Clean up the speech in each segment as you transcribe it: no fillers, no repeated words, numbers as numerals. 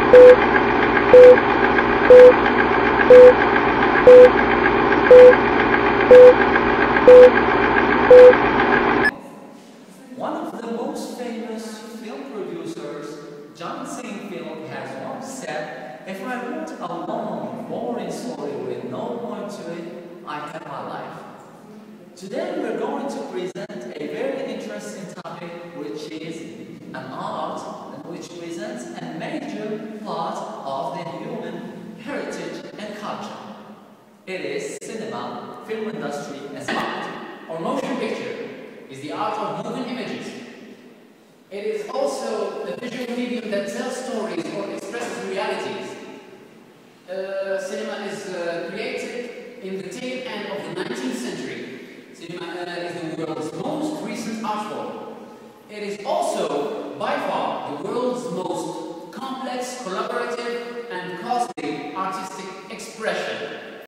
One of the most famous film producers, Tlemcen has once said, "If I wrote a long, boring story with no point to it, I had my life." Today we're going to present a very interesting topic, which is an art which presents a major part of the human heritage and culture. It is cinema, film industry as art, or motion picture is the art of moving images. It is also a visual medium that tells stories or expresses realities. Cinema is created in the tail end of the 19th century. Cinema is the world's most recent art form. It is also, by far, the world's most complex, collaborative, and costly artistic expression.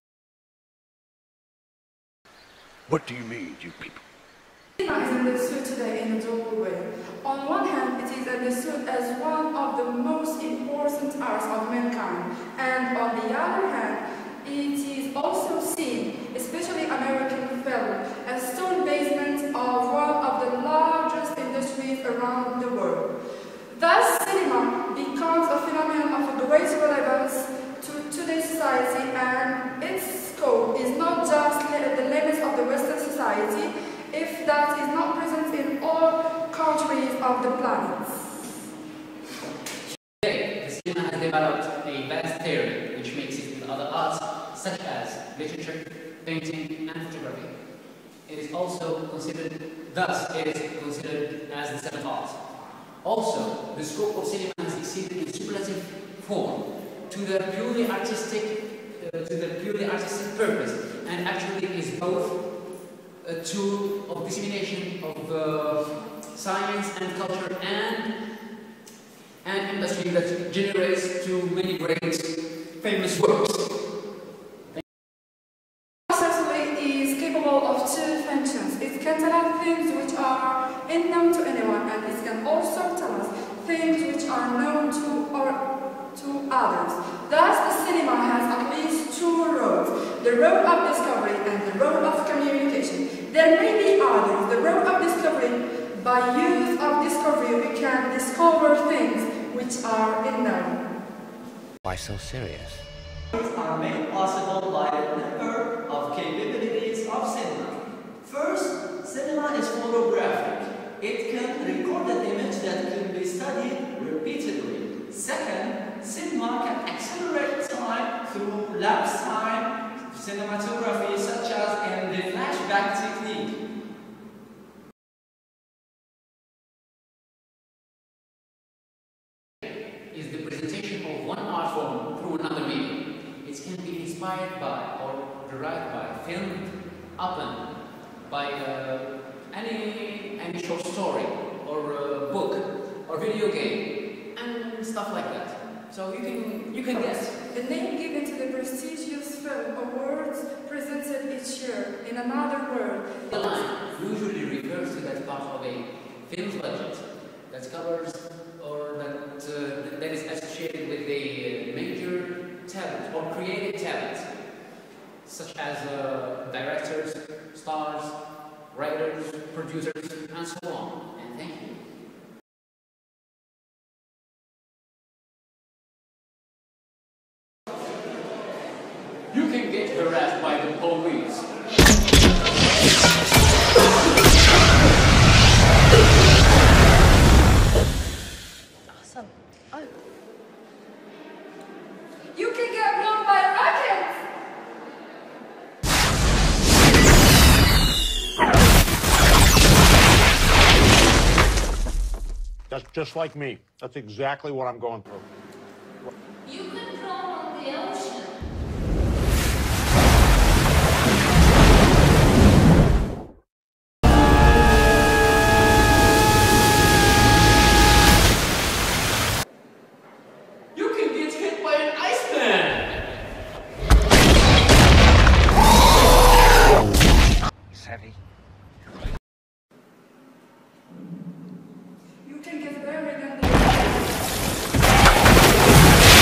What do you mean, you people? Cinema is understood today in a double way. On one hand, it is understood as one of the most important arts of mankind, and on the other hand, it is also seen, especially American film, as stone basement of one of the largest industries around the world. Thus, cinema becomes a phenomenon of great relevance to today's society, and its scope is not just the limits of the Western society, if that is not present in all countries of the planet. Today, the cinema has developed a vast theory which makes it with other arts such as literature, painting, and photography. It is also considered, as the seventh art. Also, the scope of cinema has exceeded in superlative form to the purely artistic purpose, and actually is both a tool of dissemination of science and culture and an industry that generates too many great famous works. Is capable of two functions. It can tell us things which are unknown to anyone, and it can also tell us things which are known to others. Thus, the cinema has at least two roles: the role of discovery and the role of communication. There may be others. The role of discovery: by use of discovery, we can discover things which are unknown. Why so serious? Are made possible by a number of capabilities of cinema. First, cinema is photographic. It can record an image that can be studied repeatedly. Second, cinema can accelerate time through lapse time cinematography, such as in the flashback technique. Is the presentation of one art form through another medium. It can be inspired by or derived by film, upon by any short story or book or video game and stuff like that. So you can guess. The name given to the prestigious film awards presented each year in another word. The line usually refers to that part of a film's budget that covers or that is associated with a major talent or creative talent, such as directors, stars, writers, producers, and so on. And thank you. You can get harassed by the police. Awesome. Oh. You can get blown by rockets! That's just like me. That's exactly what I'm going through. You can drown on the ocean. You can get hit by an iceman. It's heavy. You can get buried in the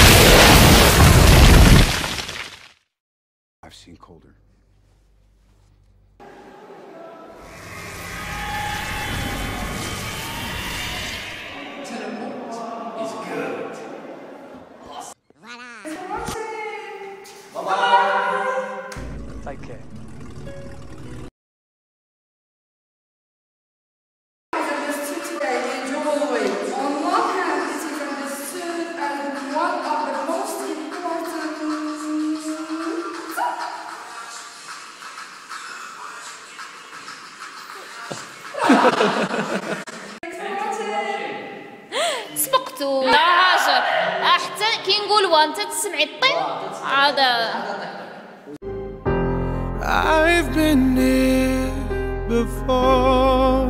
سبقتوا لا حاجة حتى كي نقول وانت تسمعي الطين عاد. I've been here before,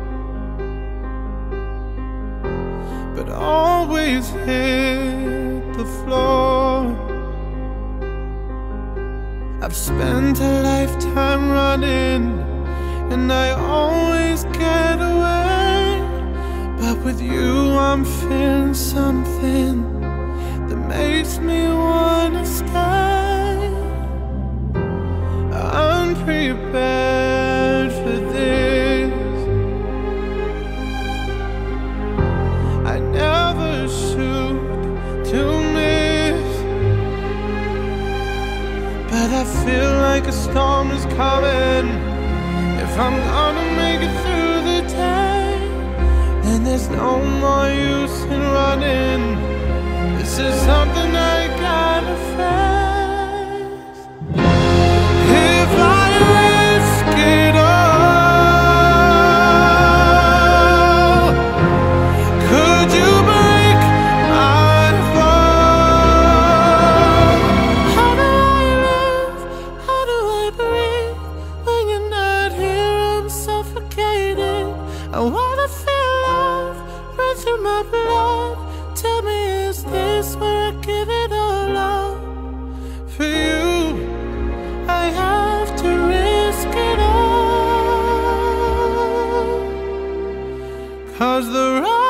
but always hit the floor. I've spent a lifetime running, and I always get away. But with you I'm feeling something that makes me wanna stay. I'm prepared for this. I never shoot to miss, but I feel like a storm is coming. If I'm gonna make it through the day, then there's no more use in running. This is something I gotta face. If I risk it all, could you break my fall? How do I live? How do I breathe? When you're not here, I'm suffocating. I wanna feel love run through my blood. Tell me, is this where I give it all up? For you, I have to risk it all. 'Cause the